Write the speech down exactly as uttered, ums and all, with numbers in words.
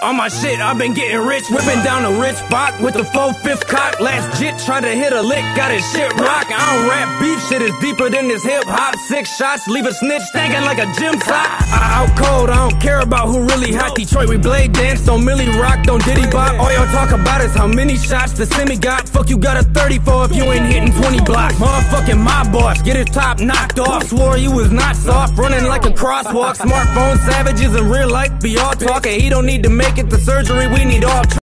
On my shit, I've been getting rich, whipping down a rich spot with the four-fifth cock. Last jit tried to hit a lick, got his shit rock. I don't rap beef, shit is deeper than this hip-hop. Six shots, leave a snitch stinking like a gym sock. I out cold, I don't care about who really hot. Detroit, we blade dance, don't Millie rock, don't Diddy bop. All y'all talk about is how many shots the semi got. Fuck, you got a thirty-four if you ain't hitting twenty blocks. Motherfucking my boss, get his top knocked off. Swore you was not soft, running like a crosswalk. Smartphone savages in real life be all talk. He don't need to make it to surgery, we need all